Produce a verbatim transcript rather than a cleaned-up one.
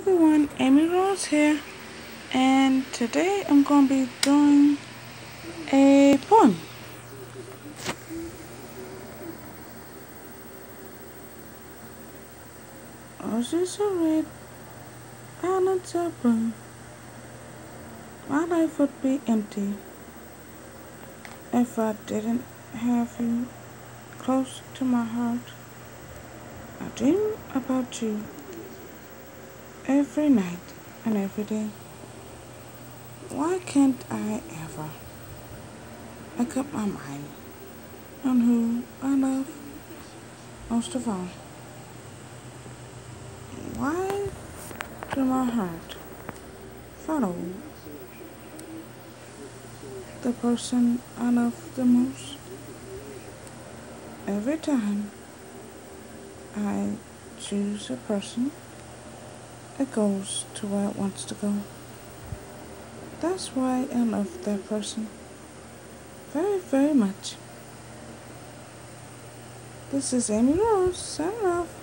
everyone, Amy Rose here, and today I'm going to be doing a poem. Roses are red, violets are blue. My life would be empty if I didn't have you close to my heart. I dream about you every night and every day. Why can't I ever make up my mind on who I love most of all? Why do my heart follow the person I love the most? Every time I choose a person, it goes to where it wants to go. That's why I love that person very, very much. This is Amy Rose, signing off.